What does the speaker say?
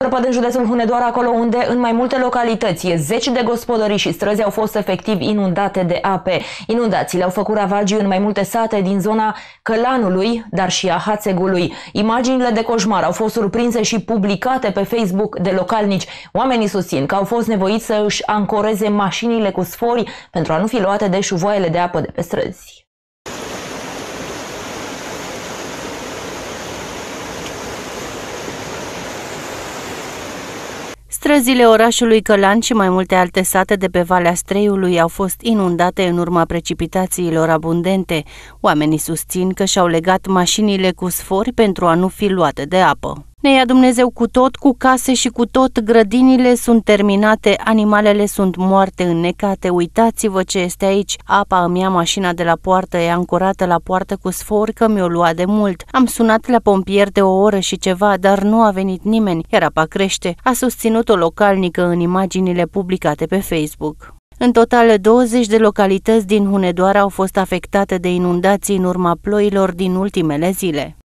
Prăpăd în județul Hunedoara, acolo unde în mai multe localități zeci de gospodării și străzi au fost efectiv inundate de ape. Inundațiile au făcut ravagii în mai multe sate din zona Călanului, dar și a Hațegului. Imaginile de coșmar au fost surprinse și publicate pe Facebook de localnici. Oamenii susțin că au fost nevoiți să își ancoreze mașinile cu sfori pentru a nu fi luate de șuvoaiele de apă de pe străzi. Străzile orașului Călan și mai multe alte sate de pe Valea Streiului au fost inundate în urma precipitațiilor abundente. Oamenii susțin că și-au legat mașinile cu sfori pentru a nu fi luate de apă. Ne ia Dumnezeu cu tot, cu case și cu tot, grădinile sunt terminate, animalele sunt moarte, înnecate, uitați-vă ce este aici. Apa îmi ia mașina de la poartă, e ancorată la poartă cu sfori că mi-o lua de mult. Am sunat la pompieri de o oră și ceva, dar nu a venit nimeni, iar apa crește, a susținut o localnică în imaginile publicate pe Facebook. În total, 20 de localități din Hunedoara au fost afectate de inundații în urma ploilor din ultimele zile.